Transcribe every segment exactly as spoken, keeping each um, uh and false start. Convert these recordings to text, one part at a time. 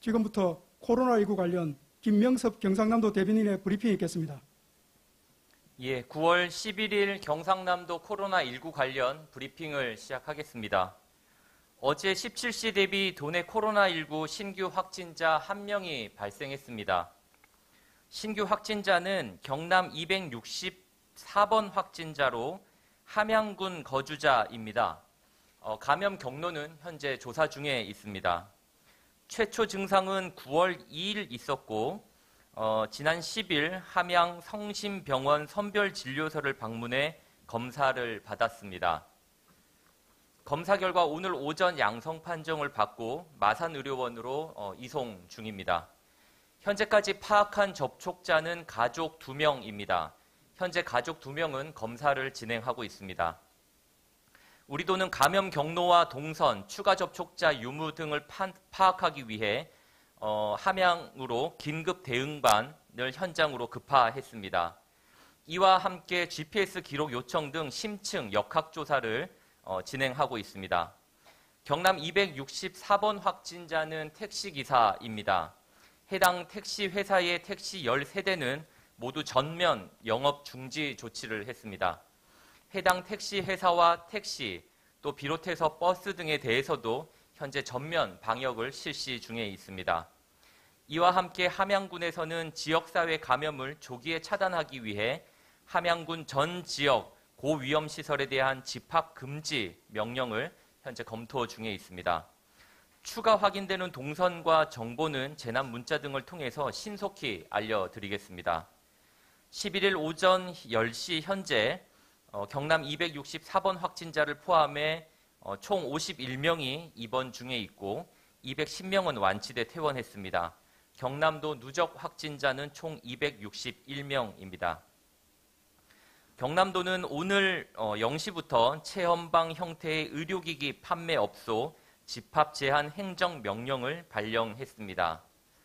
지금부터 코로나십구 관련 김명섭 경상남도 대변인의 브리핑이 있겠습니다. 예, 구월 십일일 경상남도 코로나십구 관련 브리핑을 시작하겠습니다. 어제 십칠 시 대비 도내 코로나십구 신규 확진자 한 명이 발생했습니다. 신규 확진자는 경남 이백육십사 번 확진자로 함양군 거주자입니다. 어, 감염 경로는 현재 조사 중에 있습니다. 최초 증상은 구월 이일 있었고 어, 지난 십일 함양 성심병원 선별진료소를 방문해 검사를 받았습니다. 검사 결과 오늘 오전 양성 판정을 받고 마산의료원으로 어, 이송 중입니다. 현재까지 파악한 접촉자는 가족 두 명입니다. 현재 가족 두 명은 검사를 진행하고 있습니다. 우리도는 감염 경로와 동선, 추가 접촉자 유무 등을 파, 파악하기 위해 어, 함양으로 긴급 대응반을 현장으로 급파했습니다. 이와 함께 지피에스 기록 요청 등 심층 역학조사를 어, 진행하고 있습니다. 경남 이백육십사 번 확진자는 택시기사입니다. 해당 택시 회사의 택시 열세 대는 모두 전면 영업 중지 조치를 했습니다. 해당 택시 회사와 택시, 또 비롯해서 버스 등에 대해서도 현재 전면 방역을 실시 중에 있습니다. 이와 함께 함양군에서는 지역사회 감염을 조기에 차단하기 위해 함양군 전 지역 고위험 시설에 대한 집합 금지 명령을 현재 검토 중에 있습니다. 추가 확인되는 동선과 정보는 재난 문자 등을 통해서 신속히 알려드리겠습니다. 십일일 오전 열 시 현재 어, 경남 이백육십사 번 확진자를 포함해 어, 총 오십일 명이 입원 중에 있고 이백십 명은 완치돼 퇴원했습니다. 경남도 누적 확진자는 총 이백육십일 명입니다. 경남도는 오늘 어, 영 시부터 체험방 형태의 의료기기 판매업소 집합 제한 행정명령을 발령했습니다.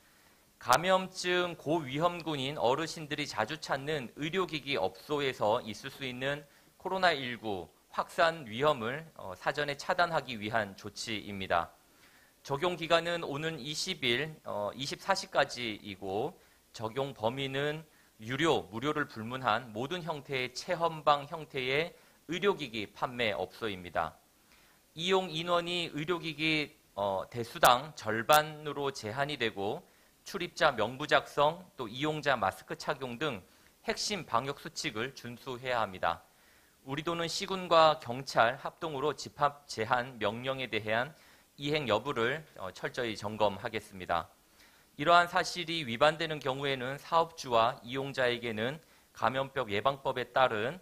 감염증 고위험군인 어르신들이 자주 찾는 의료기기 업소에서 있을 수 있는 코로나십구 확산 위험을 사전에 차단하기 위한 조치입니다. 적용 기간은 오는 이십 일 이십사 시까지이고 적용 범위는 유료, 무료를 불문한 모든 형태의 체험방 형태의 의료기기 판매업소입니다. 이용 인원이 의료기기 대수당 절반으로 제한이 되고 출입자 명부 작성, 또 이용자 마스크 착용 등 핵심 방역 수칙을 준수해야 합니다. 우리도는 시군과 경찰 합동으로 집합 제한 명령에 대한 이행 여부를 철저히 점검하겠습니다. 이러한 사실이 위반되는 경우에는 사업주와 이용자에게는 감염병 예방법에 따른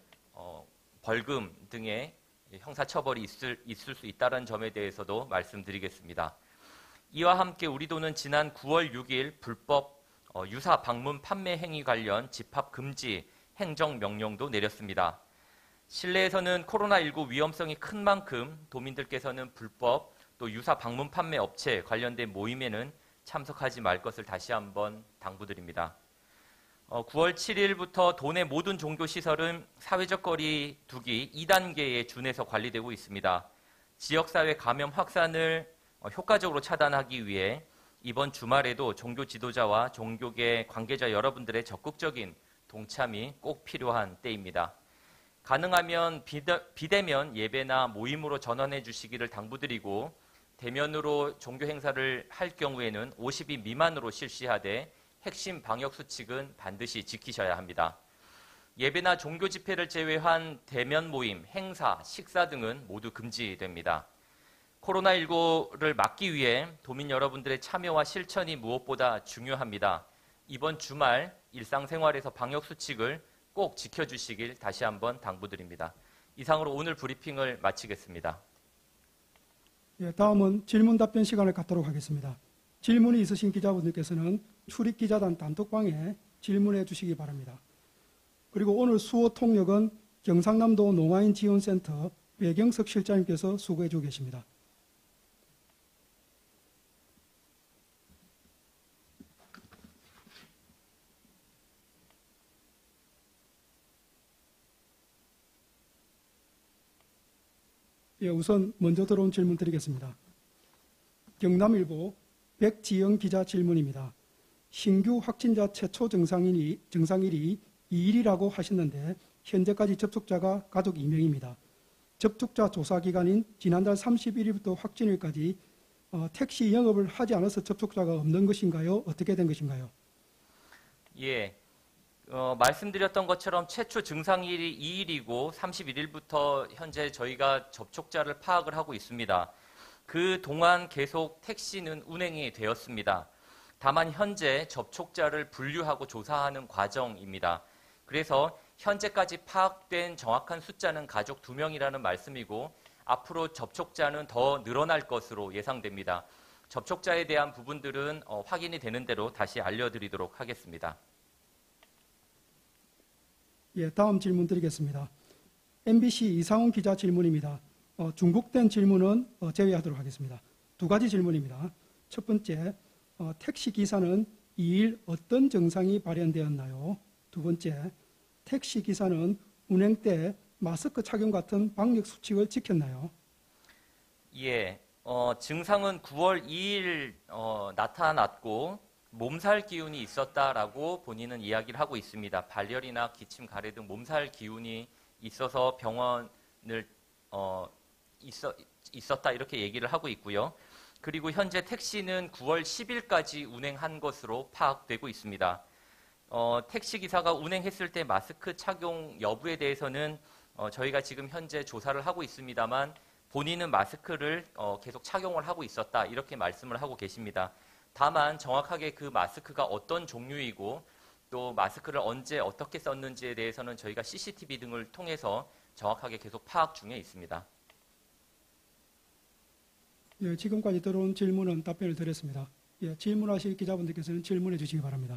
벌금 등의 형사처벌이 있을, 있을 수 있다는 점에 대해서도 말씀드리겠습니다. 이와 함께 우리도는 지난 구월 육일 불법 유사 방문 판매 행위 관련 집합 금지 행정명령도 내렸습니다. 실내에서는 코로나십구 위험성이 큰 만큼 도민들께서는 불법 또 유사 방문 판매 업체 관련된 모임에는 참석하지 말 것을 다시 한번 당부드립니다. 구월 칠일부터 도내 모든 종교시설은 사회적 거리 두기 이 단계에 준해서 관리되고 있습니다. 지역사회 감염 확산을 효과적으로 차단하기 위해 이번 주말에도 종교 지도자와 종교계 관계자 여러분들의 적극적인 동참이 꼭 필요한 때입니다. 가능하면 비대면 예배나 모임으로 전환해 주시기를 당부드리고 대면으로 종교 행사를 할 경우에는 오십 인 미만으로 실시하되 핵심 방역 수칙은 반드시 지키셔야 합니다. 예배나 종교 집회를 제외한 대면 모임, 행사, 식사 등은 모두 금지됩니다. 코로나십구를 막기 위해 도민 여러분들의 참여와 실천이 무엇보다 중요합니다. 이번 주말 일상생활에서 방역 수칙을 꼭 지켜주시길 다시 한번 당부드립니다. 이상으로 오늘 브리핑을 마치겠습니다. 예, 다음은 질문 답변 시간을 갖도록 하겠습니다. 질문이 있으신 기자분들께서는 출입기자단 단톡방에 질문해 주시기 바랍니다. 그리고 오늘 수호 통역은 경상남도 농아인 지원센터 배경석 실장님께서 수고해 주고 계십니다. 예, 우선 먼저 들어온 질문 드리겠습니다. 경남일보 백지영 기자 질문입니다. 신규 확진자 최초 증상일이, 증상일이 이 일이라고 하셨는데 현재까지 접촉자가 가족 이 명입니다. 접촉자 조사 기간인 지난달 삼십일 일부터 확진일까지 어, 택시 영업을 하지 않아서 접촉자가 없는 것인가요? 어떻게 된 것인가요? 예, 어, 말씀드렸던 것처럼 최초 증상일이 이 일이고 삼십일 일부터 현재 저희가 접촉자를 파악을 하고 있습니다. 그 동안 계속 택시는 운행이 되었습니다. 다만 현재 접촉자를 분류하고 조사하는 과정입니다. 그래서 현재까지 파악된 정확한 숫자는 가족 두 명이라는 말씀이고 앞으로 접촉자는 더 늘어날 것으로 예상됩니다. 접촉자에 대한 부분들은 어, 확인이 되는 대로 다시 알려드리도록 하겠습니다. 예, 다음 질문 드리겠습니다. 엠비씨 이상훈 기자 질문입니다. 어, 중복된 질문은 어, 제외하도록 하겠습니다. 두 가지 질문입니다. 첫 번째, 어, 택시 기사는 이 일 어떤 증상이 발현되었나요? 두 번째, 택시 기사는 운행 때 마스크 착용 같은 방역 수칙을 지켰나요? 예, 어, 증상은 구월 이일 어, 나타났고 몸살 기운이 있었다라고 본인은 이야기를 하고 있습니다. 발열이나 기침, 가래 등 몸살 기운이 있어서 병원을 어, 있어, 있었다 이렇게 얘기를 하고 있고요. 그리고 현재 택시는 구월 십일까지 운행한 것으로 파악되고 있습니다. 어, 택시기사가 운행했을 때 마스크 착용 여부에 대해서는 어, 저희가 지금 현재 조사를 하고 있습니다만 본인은 마스크를 어, 계속 착용을 하고 있었다 이렇게 말씀을 하고 계십니다. 다만 정확하게 그 마스크가 어떤 종류이고 또 마스크를 언제 어떻게 썼는지에 대해서는 저희가 씨씨티비 등을 통해서 정확하게 계속 파악 중에 있습니다. 예, 지금까지 들어온 질문은 답변을 드렸습니다. 예, 질문하실 기자분들께서는 질문해 주시기 바랍니다.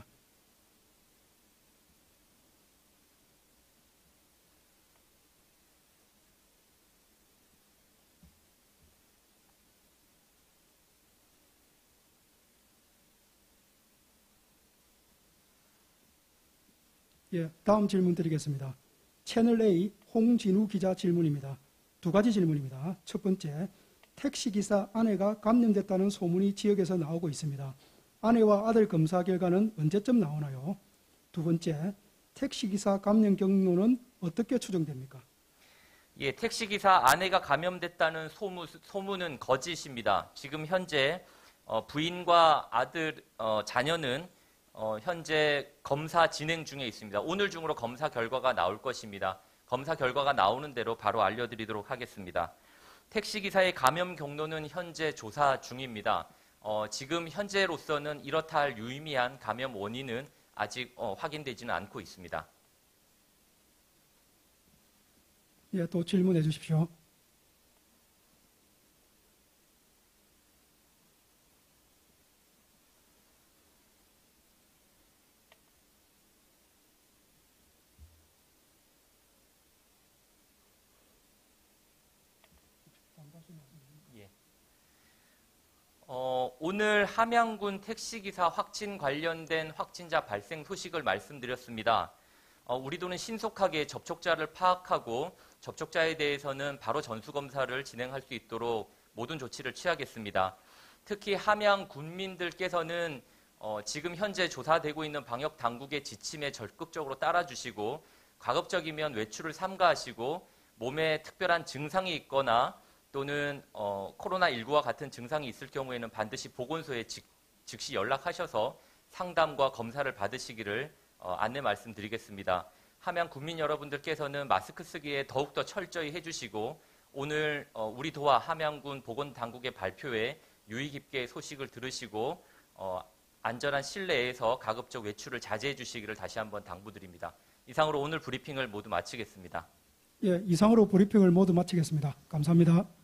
예, 다음 질문 드리겠습니다. 채널A 홍진우 기자 질문입니다. 두 가지 질문입니다. 첫 번째, 택시기사 아내가 감염됐다는 소문이 지역에서 나오고 있습니다. 아내와 아들 검사 결과는 언제쯤 나오나요? 두 번째, 택시기사 감염 경로는 어떻게 추정됩니까? 예, 택시기사 아내가 감염됐다는 소문, 소문은 거짓입니다. 지금 현재 어, 부인과 아들, 어, 자녀는 어, 현재 검사 진행 중에 있습니다. 오늘 중으로 검사 결과가 나올 것입니다. 검사 결과가 나오는 대로 바로 알려드리도록 하겠습니다. 택시기사의 감염 경로는 현재 조사 중입니다. 어, 지금 현재로서는 이렇다 할 유의미한 감염 원인은 아직 어, 확인되지는 않고 있습니다. 예, 또 질문해 주십시오. 예. 어, 오늘 함양군 택시기사 확진 관련된 확진자 발생 소식을 말씀드렸습니다. 어, 우리도는 신속하게 접촉자를 파악하고 접촉자에 대해서는 바로 전수검사를 진행할 수 있도록 모든 조치를 취하겠습니다. 특히 함양 군민들께서는 어, 지금 현재 조사되고 있는 방역 당국의 지침에 적극적으로 따라주시고 가급적이면 외출을 삼가하시고 몸에 특별한 증상이 있거나 또는 어, 코로나십구와 같은 증상이 있을 경우에는 반드시 보건소에 직, 즉시 연락하셔서 상담과 검사를 받으시기를 어, 안내 말씀드리겠습니다. 함양 국민 여러분들께서는 마스크 쓰기에 더욱더 철저히 해주시고 오늘 어, 우리 도와 함양군 보건당국의 발표에 유의 깊게 소식을 들으시고 어, 안전한 실내에서 가급적 외출을 자제해 주시기를 다시 한번 당부드립니다. 이상으로 오늘 브리핑을 모두 마치겠습니다. 예, 이상으로 브리핑을 모두 마치겠습니다. 감사합니다.